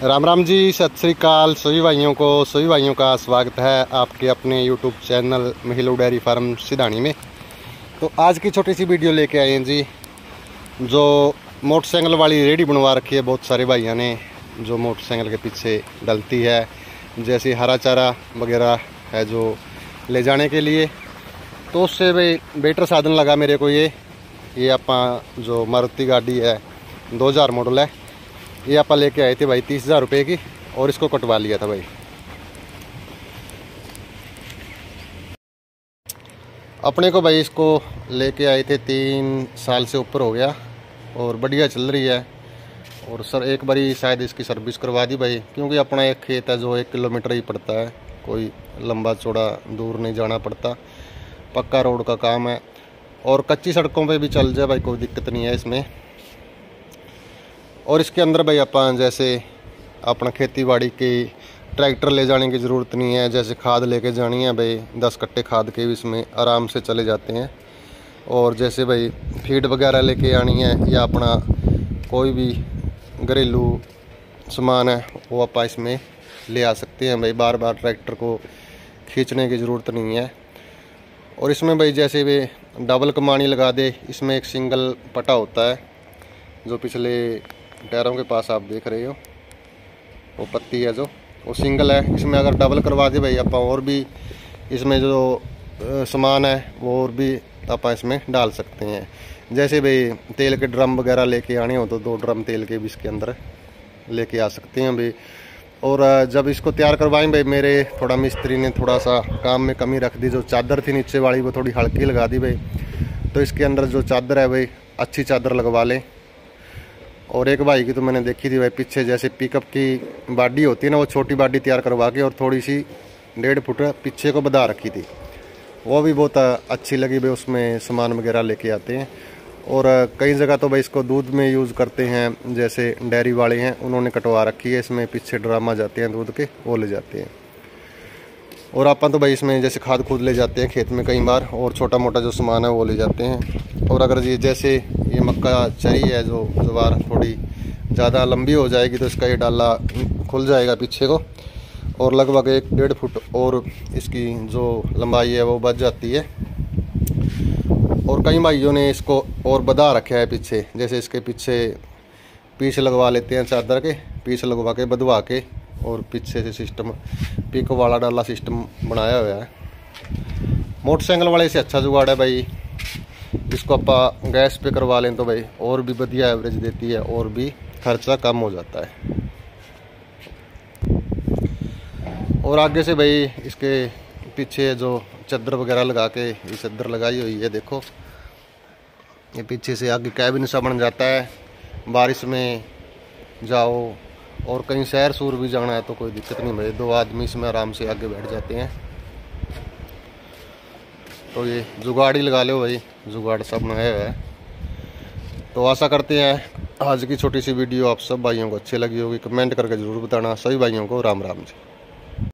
राम राम जी, सत श्री अकाल सभी भाइयों का स्वागत है आपके अपने यूट्यूब चैनल महिलो डेयरी फार्म सिधानी में। तो आज की छोटी सी वीडियो लेके आए हैं जी। जो मोटरसाइकिल वाली रेडी बनवा रखी है बहुत सारे भाइयों ने, जो मोटरसाइकिल के पीछे डलती है, जैसे हरा चारा वगैरह है जो ले जाने के लिए। तो उससे भाई बेटर साधन लगा मेरे को ये आपा जो मारुति गाड़ी है 2000 मॉडल है, ये आप लेके आए थे भाई 30,000 रुपये की, और इसको कटवा लिया था भाई। अपने को भाई इसको लेके आए थे 3 साल से ऊपर हो गया और बढ़िया चल रही है। और सर एक बारी शायद इसकी सर्विस करवा दी भाई, क्योंकि अपना एक खेत है जो 1 किलोमीटर ही पड़ता है, कोई लंबा चौड़ा दूर नहीं जाना पड़ता, पक्का रोड का काम है और कच्ची सड़कों पे भी चल जाए भाई, कोई दिक्कत नहीं है इसमें। और इसके अंदर भाई अपन जैसे अपना खेती बाड़ी की ट्रैक्टर ले जाने की ज़रूरत नहीं है। जैसे खाद लेके जानी है भाई, 10 कट्टे खाद के भी इसमें आराम से चले जाते हैं। और जैसे भाई फीड वगैरह लेके आनी है या अपना कोई भी घरेलू सामान है वो आप इसमें ले आ सकते हैं भाई, बार बार ट्रैक्टर को खींचने की ज़रूरत नहीं है। और इसमें भाई जैसे वे डबल कमानी लगा दे, इसमें एक सिंगल पटा होता है जो पिछले टायरों के पास आप देख रहे हो, वो पत्ती है जो वो सिंगल है। इसमें अगर डबल करवा दे भाई आप, और भी इसमें जो सामान है वो और भी आप इसमें डाल सकते हैं। जैसे भाई तेल के ड्रम वगैरह लेके आने हो तो 2 ड्रम तेल के भी इसके अंदर लेके आ सकते हैं भाई। और जब इसको तैयार करवाएं भाई, मेरे थोड़ा मिस्त्री ने थोड़ा सा काम में कमी रख दी, जो चादर थी नीचे वाली वो थोड़ी हल्की लगा दी भाई। तो इसके अंदर जो चादर है भाई अच्छी चादर लगवा लें। और एक भाई की तो मैंने देखी थी भाई, पीछे जैसे पिकअप की बाडी होती है ना, वो छोटी बाडी तैयार करवा के और थोड़ी सी 1.5 फुट पीछे को बधा रखी थी, वो भी बहुत अच्छी लगी भाई। उसमें सामान वगैरह लेके आते हैं। और कई जगह तो भाई इसको दूध में यूज़ करते हैं, जैसे डेयरी वाले हैं उन्होंने कटवा रखी है, इसमें पीछे ड्राम आ जाते हैं दूध के, वो ले जाते हैं। और आप तो भाई इसमें जैसे खाद खुद ले जाते हैं खेत में कई बार, और छोटा मोटा जो सामान है वो ले जाते हैं। और अगर ये जैसे ये मक्का चरी है जो ज्वार थोड़ी ज़्यादा लंबी हो जाएगी तो इसका ये डाला खुल जाएगा पीछे को, और लगभग 1.5 फुट और इसकी जो लंबाई है वो बढ़ जाती है। और कई भाइयों ने इसको और बढ़ा रखा है पीछे, जैसे इसके पीछे लगवा लेते हैं चादर के, पीछे लगवा के बधवा के, और पीछे से सिस्टम पिक वाला डाला सिस्टम बनाया हुआ है। मोटरसाइकिल वाले से अच्छा जुगाड़ है भाई। इसको आप गैस पे करवा लें तो भाई और भी बढ़िया एवरेज देती है और भी खर्चा कम हो जाता है। और आगे से भाई इसके पीछे जो चादर वगैरह लगा के, ये चादर लगाई हुई है देखो, ये पीछे से आगे कैबिन सा बन जाता है। बारिश में जाओ और कहीं शहर सूर भी जाना है तो कोई दिक्कत नहीं भाई, 2 आदमी इसमें आराम से आगे बैठ जाते हैं। तो ये जुगाड़ ही लगा लो भाई, जुगाड़ सब बनाया हुआ है। तो आशा करते हैं आज की छोटी सी वीडियो आप सब भाइयों को अच्छी लगी होगी। कमेंट करके ज़रूर बताना। सभी भाइयों को राम राम जी।